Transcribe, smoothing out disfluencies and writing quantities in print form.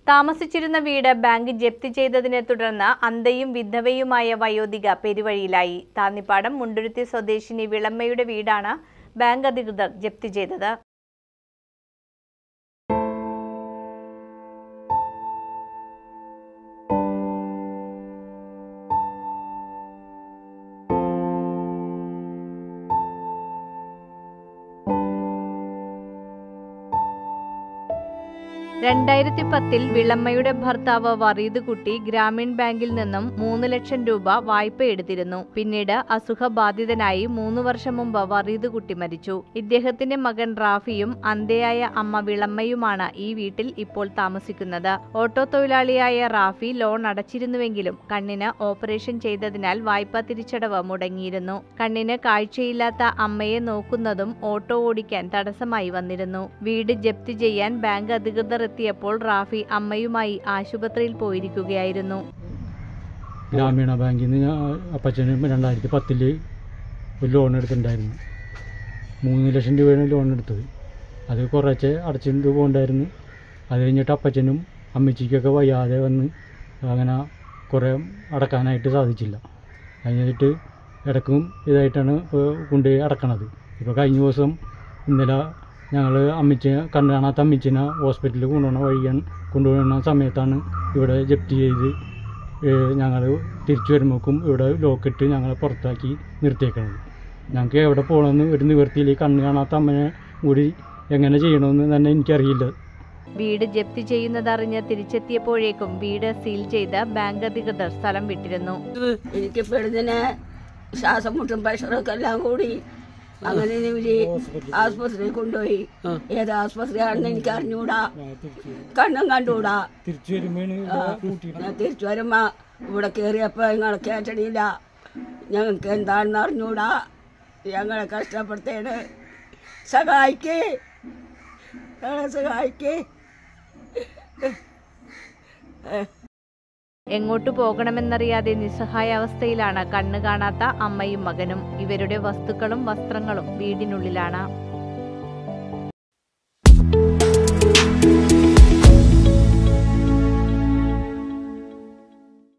താമസിച്ചിരുന്ന വീട് ബാങ്ക് ജപ്തി ചെയ്തതിനെ തുടർന്ന് അന്ധയും വിധവയുമായ വയോധിക പെരുവഴിയിലായി. താന്നിപ്പാടം മുണ്ടുരുത്തി സ്വദേശിനി വിളമ്മയുടെ വീടാണ് ബാങ്ക് അധികൃതർ ജപ്തി ചെയ്തത്. 2010-ൽ വിളമ്മയുടെ ഭർത്താവ് വറീദ് കുട്ടി ഗ്രാമീൺ ബാങ്കിൽ നിന്നും 3 ലക്ഷം രൂപ വായ്പ എടുത്തിരുന്നു. പിന്നീട് അസുഖബാധിതനായി 3 വർഷം മുമ്പ് വറീദ് കുട്ടി മരിച്ചു. ഇദ്ദേഹത്തിന്റെ മകൻ റാഫിയും അന്ധയായ അമ്മ വിളമ്മയുമാണ് ഈ വീട്ടിൽ ഇപ്പോൾ താമസിക്കുന്നത്. ഓട്ടോ തൊഴിലാളിയായ റാഫി ലോൺ അടച്ചിരുന്നുവെങ്കിലും കണ്ണിന് ഓപ്പറേഷൻ ചെയ്തതിനാൽ വായ്പ തിരിച്ചടവ് മുടങ്ങിയിരുന്നു. കണ്ണിന് കാഴ്ചയില്ലാത്ത അമ്മയെ നോക്കുന്നതും ഓട്ടോ ഓടിക്കാൻ തടസ്സമായി വന്നിരുന്നു. വീട് ജപ്തി ചെയ്യാൻ ബാങ്ക് അധികൃതർ എത്തിയപ്പോൾ റാഫി അമ്മയുമായി ആശുപത്രിയിൽ പോയിരിക്കുകയായിരുന്നു. ഗ്രാമീണ ബാങ്കിൽ നിന്ന് അപ്പച്ചന് 2010-ൽ ഒരു ലോൺ എടുത്തിട്ടുണ്ടായിരുന്നു. 3 ലക്ഷം രൂപയാണ് ലോൺ എടുത്തത്. അത് കുറച്ച് അടച്ചിട്ട് പോകണ്ടായിരുന്നു. അത് കഴിഞ്ഞിട്ട് അപ്പച്ചനും അമ്മച്ചിക്കൊക്കെ വയ്യാതെ വന്ന് അങ്ങനെ കുറേ അടക്കാനായിട്ട് സാധിച്ചില്ല. കഴിഞ്ഞിട്ട് ഇടയ്ക്കും ഇതായിട്ടാണ് കൊണ്ടുപോയി അടക്കണത്. ഇപ്പോൾ കഴിഞ്ഞ ദിവസം ഇന്നലെ ഞങ്ങൾ കണ്ണു കാണാത്ത അമ്മച്ചിനെ ഹോസ്പിറ്റലിൽ കൊണ്ടുപോകുന്ന സമയത്താണ് ഇവിടെ ജപ്തി ചെയ്ത് ഞങ്ങൾ തിരിച്ചു വരുമ്പോഴേക്കും ഇവിടെ ലോക്കിട്ട് ഞങ്ങളെ പുറത്താക്കി നിർത്തിയേക്കണത്. ഞങ്ങൾക്ക് എവിടെ പോകണമെന്ന് ഒരു നിവൃത്തിയിൽ കണ്ണു കാണാത്ത അമ്മനെ കൂടി എങ്ങനെ ചെയ്യണമെന്ന് തന്നെ എനിക്കറിയില്ല. വീട് ജപ്തി ചെയ്യുന്നതറിഞ്ഞ് തിരിച്ചെത്തിയപ്പോഴേക്കും വീട് സീൽ ചെയ്ത് ബാങ്ക് അധികൃതർ സ്ഥലം വിട്ടിരുന്നു. എനിക്ക് പെടുന്നതിന് ശ്വാസം മുട്ടും പ്രഷറൊക്കെ എല്ലാം കൂടി അങ്ങനെ ഇവര് ആസ്പത്രിയിൽ കൊണ്ടുപോയി. ഏത് ആസ്പത്രിയാണെന്ന് എനിക്ക് അറിഞ്ഞൂടാ, കണ്ണും കണ്ടുകൂടാ. തിരിച്ചു വരുമ്പോ ഇവിടെ കയറിയപ്പോ ഞങ്ങളെ കേട്ടണിയില്ല. ഞങ്ങൾക്ക് എന്താണെന്ന് അറിഞ്ഞൂടാ. ഞങ്ങളെ കഷ്ടപ്പെടുത്തേണ്. സഹായിക്കേ, ഞങ്ങളെ സഹായിക്കേ. എങ്ങോട്ടു പോകണമെന്നറിയാതെ നിസ്സഹായാവസ്ഥയിലാണ് കണ്ണു കാണാത്ത അമ്മയും മകനും. ഇവരുടെ വസ്തുക്കളും വസ്ത്രങ്ങളും വീടിനുള്ളിലാണ്.